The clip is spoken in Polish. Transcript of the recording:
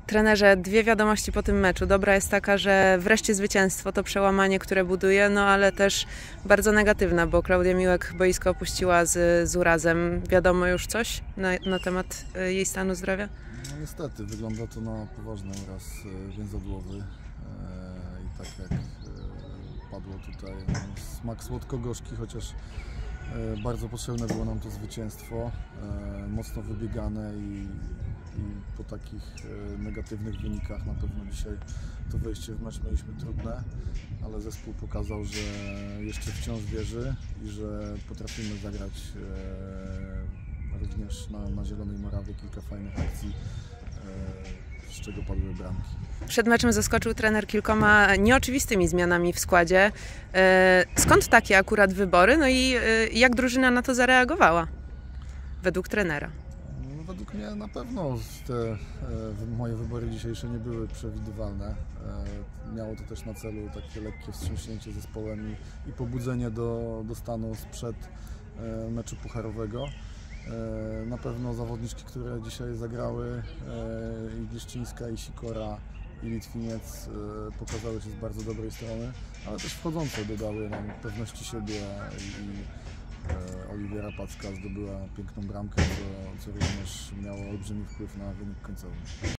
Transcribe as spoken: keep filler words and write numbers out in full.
Trenerze, dwie wiadomości po tym meczu. Dobra jest taka, że wreszcie zwycięstwo, to przełamanie, które buduje, no ale też bardzo negatywna, bo Klaudia Miłek boisko opuściła z, z urazem. Wiadomo już coś na, na temat jej stanu zdrowia? No niestety, wygląda to na poważny uraz więzadłowy i tak jak padło tutaj, no, smak słodko-gorzki, chociaż bardzo potrzebne było nam to zwycięstwo, mocno wybiegane i, i po takich negatywnych wynikach na pewno dzisiaj to wejście w mecz mieliśmy trudne, ale zespół pokazał, że jeszcze wciąż wierzy i że potrafimy zagrać również na, na Zielonej Morawie kilka fajnych akcji, z czego padły bramki. Przed meczem zaskoczył trener kilkoma nieoczywistymi zmianami w składzie. Skąd takie akurat wybory? No i jak drużyna na to zareagowała według trenera? No, według mnie na pewno te moje wybory dzisiejsze nie były przewidywalne. Miało to też na celu takie lekkie wstrząśnięcie zespołem i, i pobudzenie do, do stanu sprzed meczu pucharowego. Na pewno zawodniczki, które dzisiaj zagrały, i Gliszczyńska, i Sikora, i Litwiniec, pokazały się z bardzo dobrej strony, ale też wchodzące dodały nam pewności siebie i Oliwiera Packa zdobyła piękną bramkę, co, co również miało olbrzymi wpływ na wynik końcowy.